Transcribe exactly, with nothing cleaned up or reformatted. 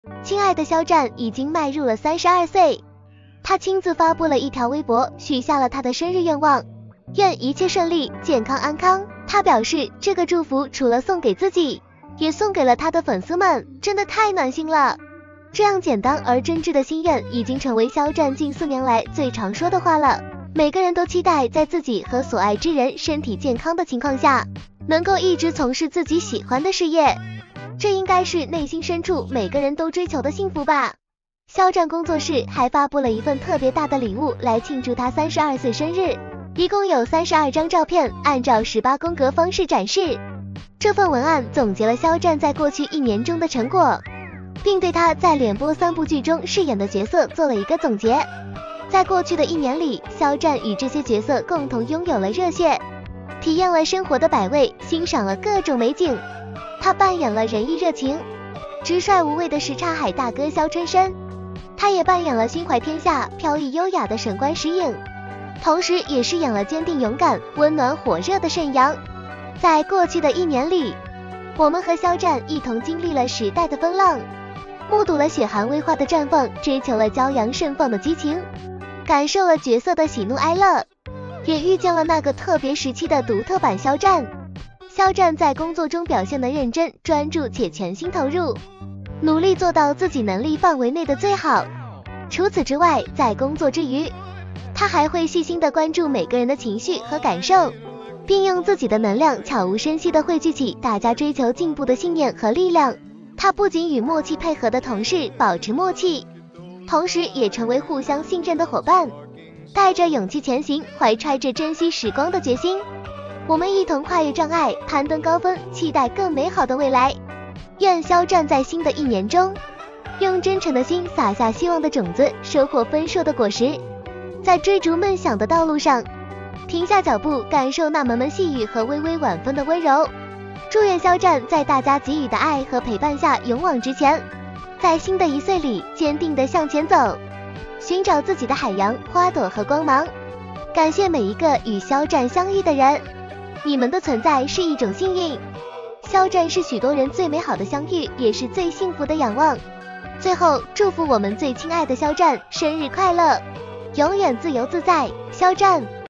亲爱的肖战已经迈入了三十二岁，他亲自发布了一条微博，许下了他的生日愿望，愿一切顺利，健康安康。他表示，这个祝福除了送给自己，也送给了他的粉丝们，真的太暖心了。这样简单而真挚的心愿，已经成为肖战近四年来最常说的话了。每个人都期待在自己和所爱之人身体健康的情况下，能够一直从事自己喜欢的事业，这应该是内心深处每个人都追求的幸福吧。肖战工作室还发布了一份特别大的礼物来庆祝他三十二岁生日，一共有三十二张照片，按照十八宫格方式展示。这份文案总结了肖战在过去一年中的成果，并对他在连播三部剧中饰演的角色做了一个总结。在过去的一年里，肖战与这些角色共同拥有了热血，体验了生活的百味，欣赏了各种美景。他扮演了仁义热情、直率无畏的什刹海大哥肖春生，他也扮演了心怀天下、飘逸优雅的神官石影，同时也饰演了坚定勇敢、温暖火热的盛阳。在过去的一年里，我们和肖战一同经历了时代的风浪，目睹了雪含微花的绽放，追求了骄阳盛放的激情，感受了角色的喜怒哀乐，也遇见了那个特别时期的独特版肖战。肖战在工作中表现得认真、专注且全心投入，努力做到自己能力范围内的最好。除此之外，在工作之余，他还会细心地关注每个人的情绪和感受，并用自己的能量悄无声息地汇聚起大家追求进步的信念和力量。他不仅与默契配合的同事保持默契，同时也成为互相信任的伙伴，带着勇气前行，怀揣着珍惜时光的决心。我们一同跨越障碍，攀登高峰，期待更美好的未来。愿肖战在新的一年中，用真诚的心撒下希望的种子，收获丰硕的果实。在追逐梦想的道路上，停下脚步，感受那门门细雨和微微晚风的温柔。祝愿肖战在大家给予的爱和陪伴下勇往直前，在新的一岁里坚定地向前走，寻找自己的海洋、花朵和光芒。感谢每一个与肖战相遇的人，你们的存在是一种幸运。肖战是许多人最美好的相遇，也是最幸福的仰望。最后，祝福我们最亲爱的肖战生日快乐，永远自由自在，肖战。